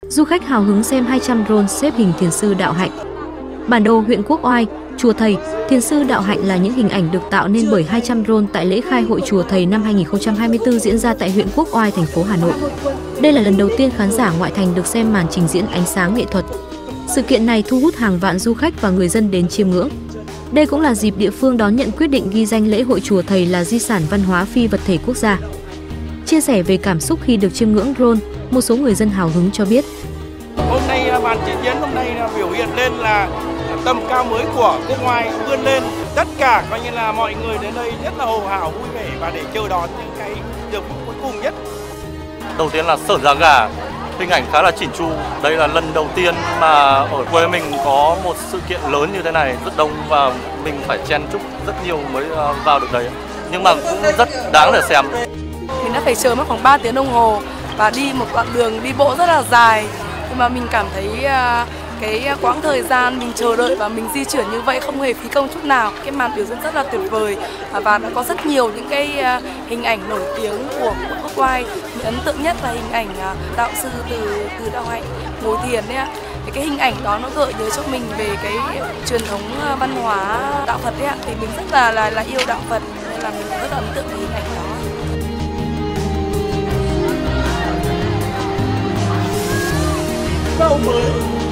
Du khách hào hứng xem 200 drone xếp hình thiền sư Đạo Hạnh. Bản đồ huyện Quốc Oai, Chùa Thầy, thiền sư Đạo Hạnh là những hình ảnh được tạo nên bởi 200 drone tại lễ khai hội Chùa Thầy năm 2024 diễn ra tại huyện Quốc Oai, thành phố Hà Nội. Đây là lần đầu tiên khán giả ngoại thành được xem màn trình diễn ánh sáng nghệ thuật. Sự kiện này thu hút hàng vạn du khách và người dân đến chiêm ngưỡng. Đây cũng là dịp địa phương đón nhận quyết định ghi danh lễ hội Chùa Thầy là di sản văn hóa phi vật thể quốc gia. Chia sẻ về cảm xúc khi được chiêm ngưỡng drone, một số người dân hào hứng cho biết. Hôm nay màn trình diễn hôm nay biểu hiện lên là tầm cao mới của Quốc Oai vươn lên. Tất cả coi như là mọi người đến đây rất là hồ hào vui vẻ và để chờ đón những cái điều cuối cùng nhất. Đầu tiên là Sơn Giá Gà, hình ảnh khá là chỉn chu. Đây là lần đầu tiên mà ở quê mình có một sự kiện lớn như thế này, rất đông và mình phải chen chúc rất nhiều mới vào được đấy. Nhưng mà cũng rất đáng để xem. Mình đã phải chờ mất khoảng 3 tiếng đồng hồ và đi một đoạn đường đi bộ rất là dài. Nhưng mà mình cảm thấy cái quãng thời gian mình chờ đợi và mình di chuyển như vậy không hề phí công chút nào. Cái màn biểu diễn rất là tuyệt vời và đã có rất nhiều những cái hình ảnh nổi tiếng của Quốc Oai. Mình ấn tượng nhất là hình ảnh đạo sư từ Đạo Hạnh ngồi thiền đấy ạ. Cái hình ảnh đó nó gợi nhớ cho mình về cái truyền thống văn hóa đạo Phật đấy ạ. Thì mình rất là yêu đạo Phật nên là mình rất là ấn tượng với hình ảnh đó. Câu mới